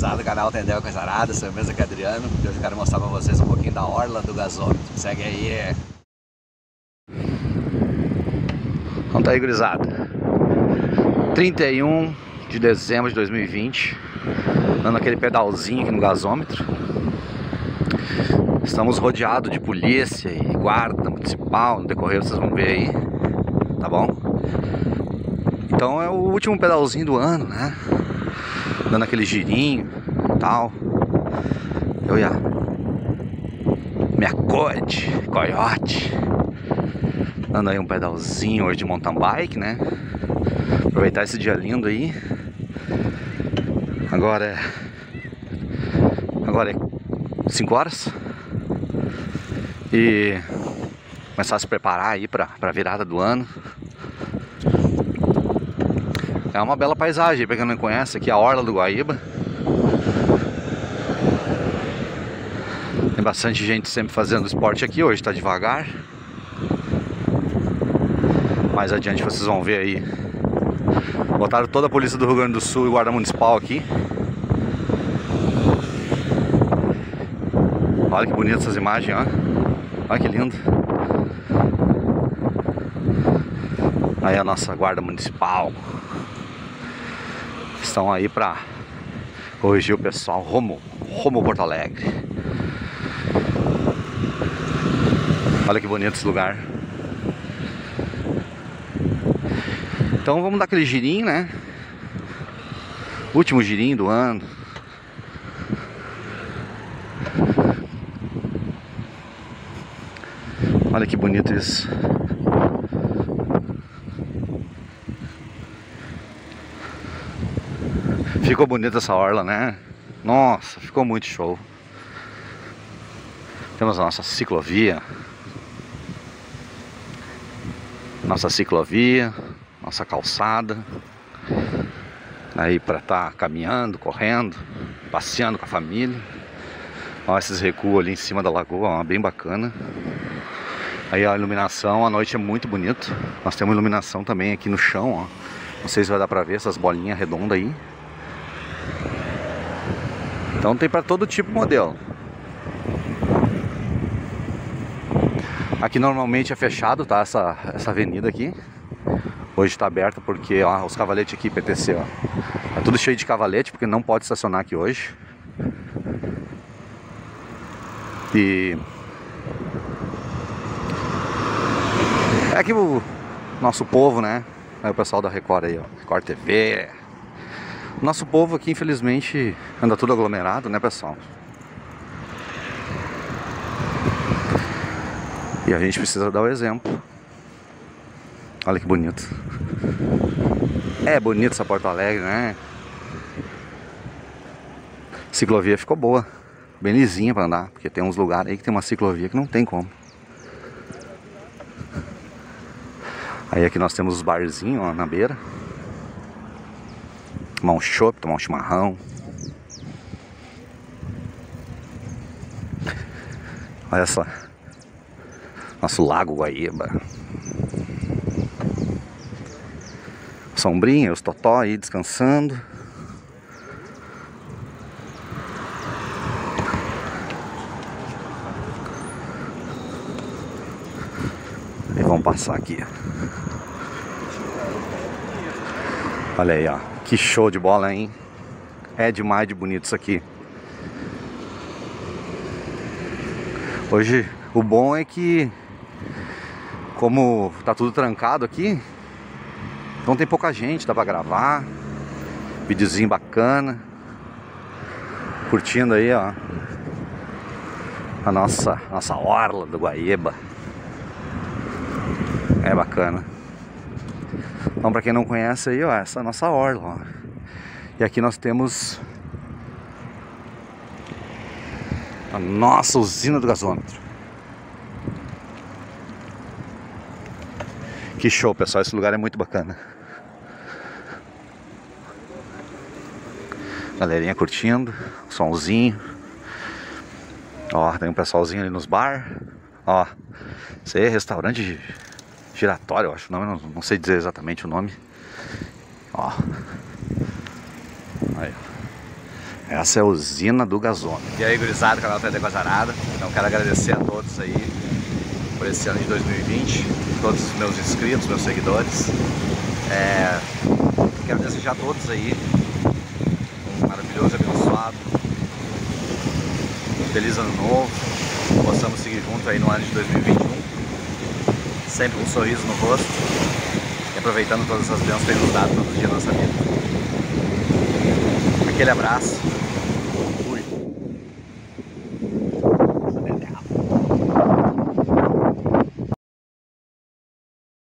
gurizada, o canal Tendel Coisarada, sou eu mesmo que é Adriano. Hoje eu quero mostrar pra vocês um pouquinho da orla do gasômetro. Segue aí. Então tá aí, gurizada. 31 de dezembro de 2020, dando aquele pedalzinho aqui no gasômetro. Estamos rodeados de polícia e guarda municipal. No decorrer vocês vão ver aí, tá bom? Então é o último pedalzinho do ano, né? Dando aquele girinho e tal. Eu ia minha coiote, dando aí um pedalzinho hoje de mountain bike, né? Aproveitar esse dia lindo aí. Agora é 5 horas. E começar a se preparar aí pra virada do ano. É uma bela paisagem, pra quem não conhece, aqui é a Orla do Guaíba. Tem bastante gente sempre fazendo esporte aqui, hoje tá devagar. Mais adiante vocês vão ver aí. Botaram toda a polícia do Rio Grande do Sul e guarda municipal aqui. Olha que bonitas essas imagens, ó. Olha que lindo. Aí a nossa guarda municipal. Estão aí pra corrigir o pessoal rumo Porto Alegre. Olha que bonito esse lugar. Então vamos dar aquele girinho, né? Último girinho do ano. Olha que bonito isso. Ficou bonita essa orla, né? Nossa, ficou muito show. Temos a nossa ciclovia. Nossa calçada. Aí pra estar caminhando, correndo, passeando com a família. Olha esses recuos ali em cima da lagoa, ó, bem bacana. Aí a iluminação, à noite é muito bonito. Nós temos iluminação também aqui no chão, ó. Não sei se vai dar pra ver essas bolinhas redondas aí. Então tem para todo tipo de modelo. Aqui normalmente é fechado, tá? Essa avenida aqui. Hoje está aberta porque, ó, os cavaletes aqui, PTC, ó. Tá tudo cheio de cavalete porque não pode estacionar aqui hoje. E é que o nosso povo, né? Aí o pessoal da Record aí, ó, Record TV. Nosso povo aqui, infelizmente, anda tudo aglomerado, né, pessoal? E a gente precisa dar o exemplo. Olha que bonito. É bonito essa Porto Alegre, né? Ciclovia ficou boa. Bem lisinha pra andar. Porque tem uns lugares aí que tem uma ciclovia que não tem como. Aí aqui nós temos os barzinhos, ó, na beira. Tomar um chopp, tomar um chimarrão. Olha só. Nosso lago Guaíba. Sombrinha, os totó aí descansando. E vamos passar aqui. Olha aí, ó. Que show de bola, hein? É demais de bonito isso aqui. Hoje, o bom é que, como tá tudo trancado aqui, então tem pouca gente, dá pra gravar. Videozinho bacana. Curtindo aí, ó, a nossa orla do Guaíba. É bacana. Então, pra quem não conhece aí, ó, essa é a nossa orla, ó. E aqui nós temos a nossa usina do gasômetro. Que show, pessoal, esse lugar é muito bacana. Galerinha curtindo, somzinho. Ó, tem um pessoalzinho ali nos bar. Ó, isso aí é restaurante giratório, eu acho o nome, não sei dizer exatamente o nome. Ó. Aí, ó. Essa é a usina do gasômetro. E aí, gurizada, canal 3D Guajarada. Então quero agradecer a todos aí por esse ano de 2020, todos os meus inscritos, meus seguidores. Quero desejar a todos aí um maravilhoso e abençoado, feliz ano novo, possamos seguir junto aí no ano de 2021, sempre com um sorriso no rosto e aproveitando todas as bênçãos que Ele nos dá todos os dias da nossa vida. Aquele abraço.